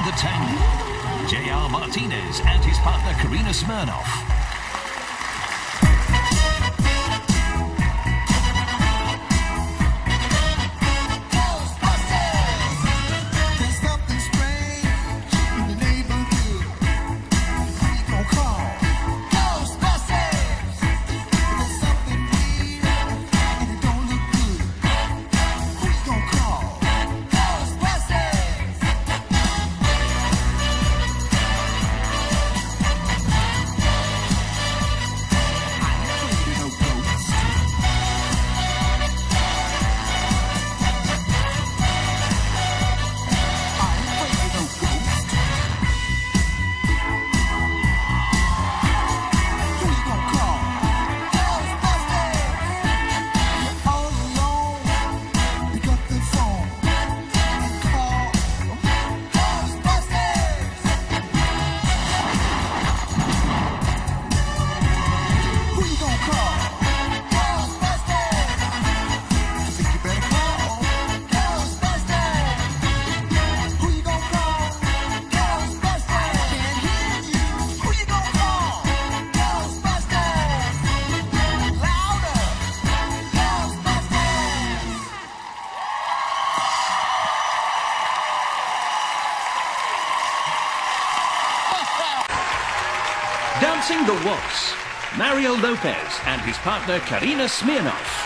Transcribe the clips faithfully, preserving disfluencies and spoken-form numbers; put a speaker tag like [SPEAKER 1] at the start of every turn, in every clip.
[SPEAKER 1] the tango, J R Martinez and his partner Karina Smirnoff.
[SPEAKER 2] Dancing the waltz, Mario Lopez and his partner Karina Smirnoff.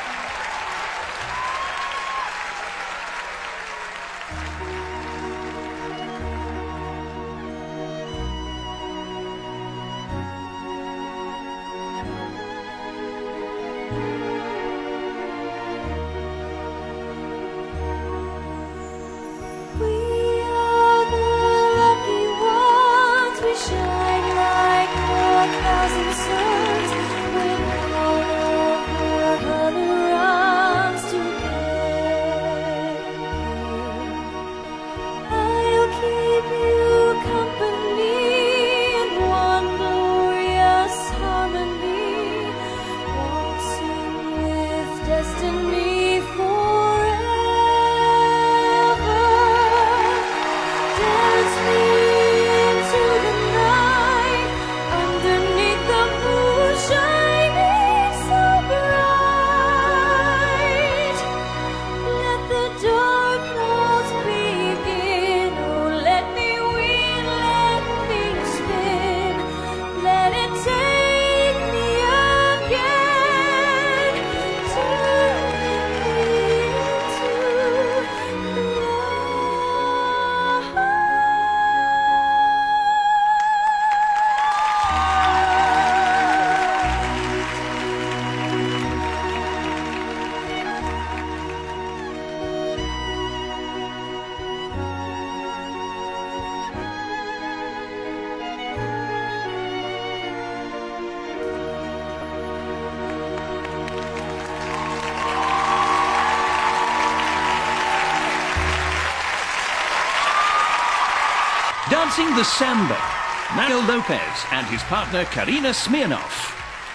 [SPEAKER 2] Dancing the samba, Mario Lopez and his partner Karina Smirnoff.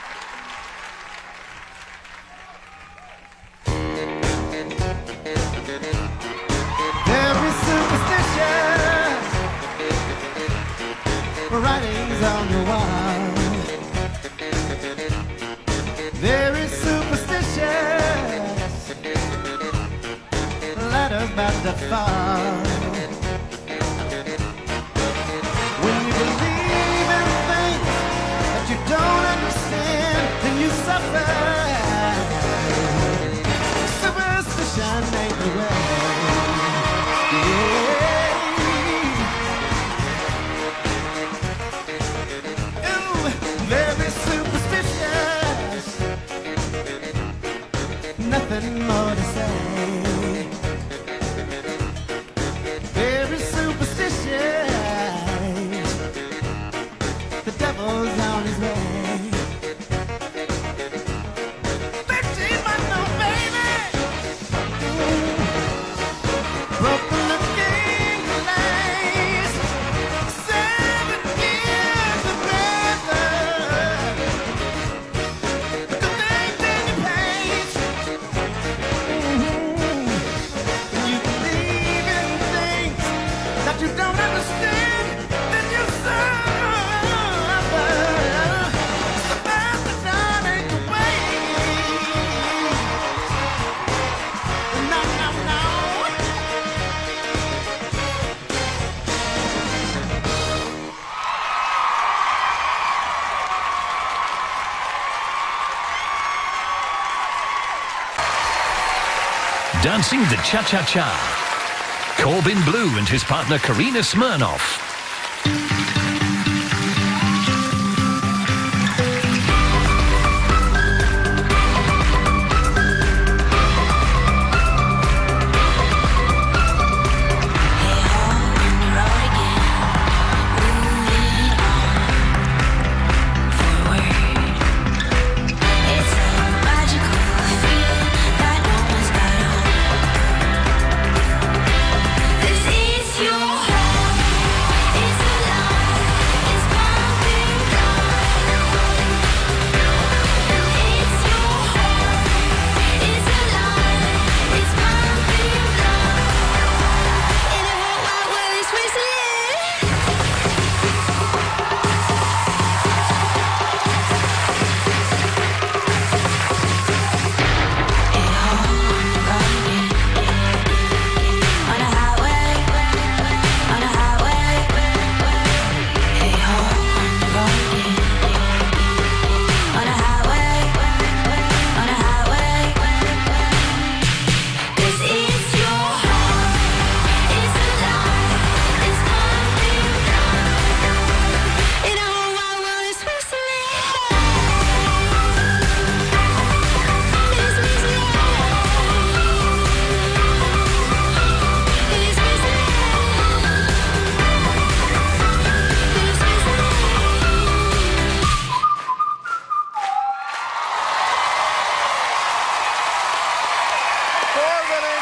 [SPEAKER 3] Every superstition writings on the wall. Very superstitious letters about to fall. Don't understand, then you suffer. Superstition ain't the way. Yeah. Ooh, very superstitious. Nothing more to say. Very superstitious. The devil's on his way. Thirteen months old baby, broken the game lace. Seven years of brother, the things in your place. You believe in things that you don't understand. understand that you suffer. So fast the dawn ain't the way. No, no, no.
[SPEAKER 1] Dancing the cha-cha-cha. Corbin Blue and his partner Karina Smirnoff.
[SPEAKER 3] Corbin